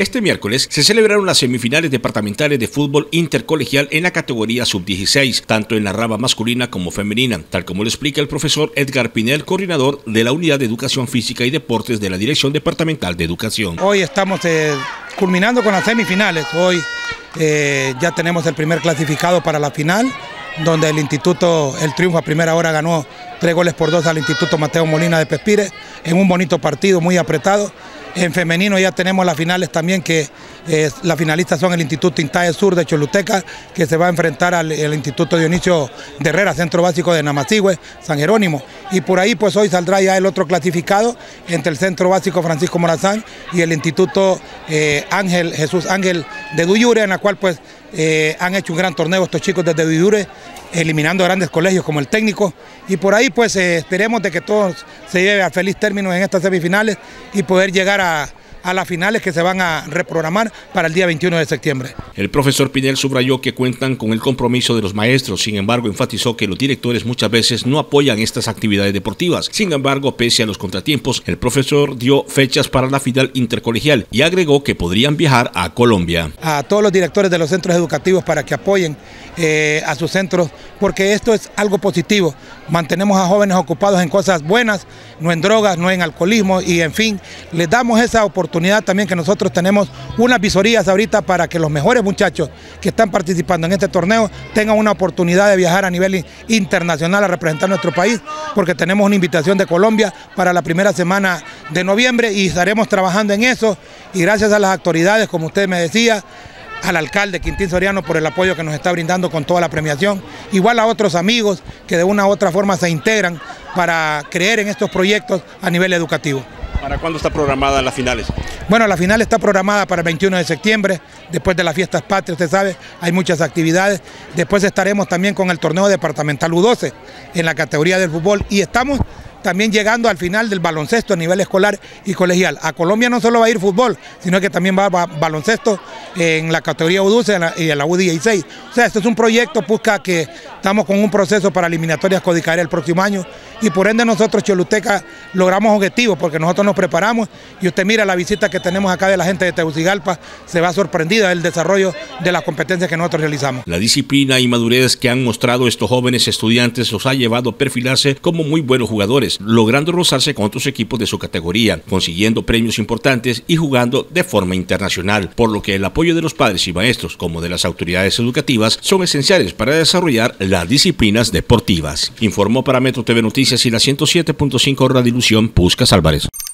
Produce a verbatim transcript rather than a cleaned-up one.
Este miércoles se celebraron las semifinales departamentales de fútbol intercolegial en la categoría sub dieciséis, tanto en la rama masculina como femenina, tal como lo explica el profesor Edgar Pinel, coordinador de la Unidad de Educación Física y Deportes de la Dirección Departamental de Educación. Hoy estamos eh, culminando con las semifinales. Hoy eh, ya tenemos el primer clasificado para la final, donde el instituto, el Triunfo a primera hora ganó tres goles por dos al Instituto Mateo Molina de Pespire, en un bonito partido muy apretado. En femenino ya tenemos las finales también, que eh, las finalistas son el Instituto Intae Sur de Choluteca, que se va a enfrentar al, al Instituto Dionisio de Herrera, Centro Básico de Namacigüe, San Jerónimo. Y por ahí pues hoy saldrá ya el otro clasificado entre el Centro Básico Francisco Morazán y el Instituto eh, Ángel, Jesús Ángel de Duyure, en la cual pues eh, han hecho un gran torneo estos chicos desde Duyure, eliminando grandes colegios como el Técnico, y por ahí pues eh, esperemos de que todo se lleve a feliz término en estas semifinales y poder llegar a, a las finales que se van a reprogramar para el día veintiuno de septiembre. El profesor Pinel subrayó que cuentan con el compromiso de los maestros, sin embargo enfatizó que los directores muchas veces no apoyan estas actividades deportivas. Sin embargo, pese a los contratiempos, el profesor dio fechas para la final intercolegial y agregó que podrían viajar a Colombia. A todos los directores de los centros educativos para que apoyen eh, a sus centros, porque esto es algo positivo. Mantenemos a jóvenes ocupados en cosas buenas, no en drogas, no en alcoholismo, y en fin, les damos esa oportunidad también, que nosotros tenemos unas visorías ahorita para que los mejores muchachos que están participando en este torneo tengan una oportunidad de viajar a nivel internacional a representar nuestro país, porque tenemos una invitación de Colombia para la primera semana de noviembre y estaremos trabajando en eso, y gracias a las autoridades, como usted me decía, al alcalde Quintín Soriano por el apoyo que nos está brindando con toda la premiación, igual a otros amigos que de una u otra forma se integran para creer en estos proyectos a nivel educativo. ¿Para cuándo está programada las finales? Bueno, la final está programada para el veintiuno de septiembre, después de las fiestas patrias, usted sabe, hay muchas actividades. Después estaremos también con el torneo departamental U doce en la categoría del fútbol, y estamos también llegando al final del baloncesto a nivel escolar y colegial. A Colombia no solo va a ir fútbol, sino que también va a baloncesto en la categoría U doce y en la U dieciséis. O sea, esto es un proyecto, busca que estamos con un proceso para eliminatorias Codicaria el próximo año, y por ende nosotros, Choluteca, logramos objetivos porque nosotros nos preparamos, y usted mira la visita que tenemos acá de la gente de Tegucigalpa, se va sorprendida del desarrollo de las competencias que nosotros realizamos. La disciplina y madurez que han mostrado estos jóvenes estudiantes los ha llevado a perfilarse como muy buenos jugadores, logrando rozarse con otros equipos de su categoría, consiguiendo premios importantes y jugando de forma internacional, por lo que el apoyo de los padres y maestros como de las autoridades educativas son esenciales para desarrollar las disciplinas deportivas. Informó para Metro T V Noticias y la ciento siete punto cinco Radiolución Puscas Álvarez.